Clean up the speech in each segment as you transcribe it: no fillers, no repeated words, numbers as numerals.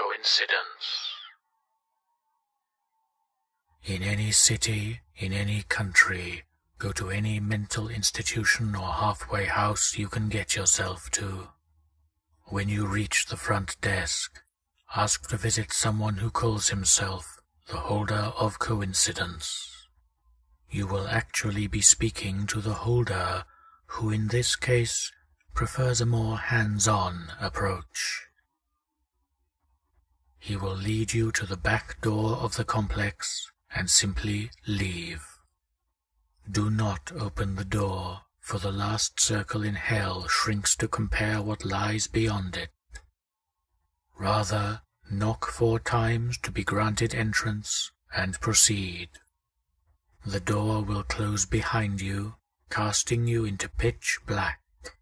coincidence. In any city, in any country, go to any mental institution or halfway house you can get yourself to. When you reach the front desk, ask to visit someone who calls himself the holder of coincidence. You will actually be speaking to the holder, who in this case prefers a more hands-on approach. He will lead you to the back door of the complex and simply leave. Do not open the door, for the last circle in hell shrinks to compare what lies beyond it. Rather, knock 4 times to be granted entrance, and proceed. The door will close behind you, casting you into pitch black.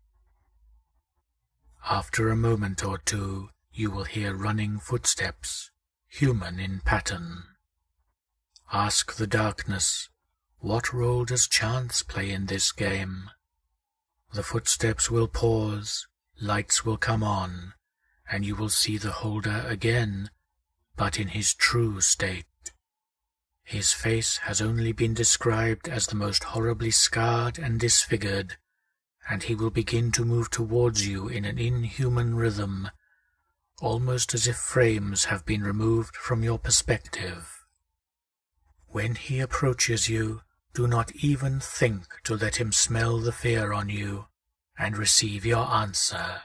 After a moment or two, you will hear running footsteps, human in pattern. Ask the darkness, what role does chance play in this game? The footsteps will pause, lights will come on, and you will see the holder again, but in his true state. His face has only been described as the most horribly scarred and disfigured, and he will begin to move towards you in an inhuman rhythm, almost as if frames have been removed from your perspective. When he approaches you, do not even think to let him smell the fear on you, and receive your answer.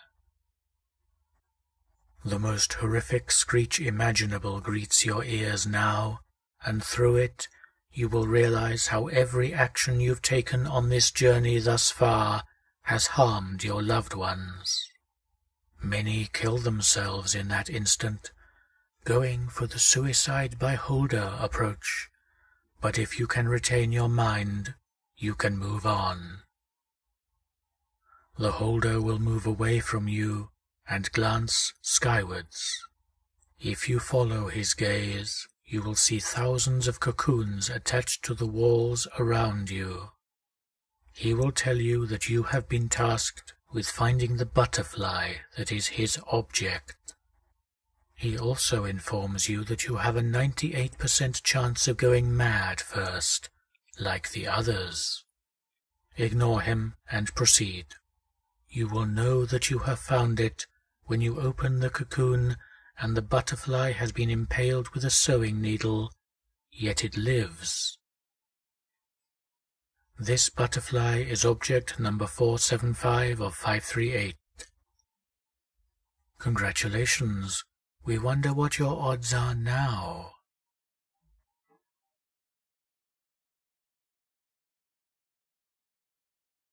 The most horrific screech imaginable greets your ears now, and through it you will realize how every action you've taken on this journey thus far has harmed your loved ones. Many kill themselves in that instant, going for the suicide by holder approach, but if you can retain your mind, you can move on. The holder will move away from you and glance skywards. If you follow his gaze, you will see thousands of cocoons attached to the walls around you. He will tell you that you have been tasked with finding the butterfly that is his object. He also informs you that you have a 98% chance of going mad first, like the others. Ignore him and proceed. You will know that you have found it when you open the cocoon and the butterfly has been impaled with a sewing needle, yet it lives. This butterfly is object number 475 of 538. Congratulations. We wonder what your odds are now.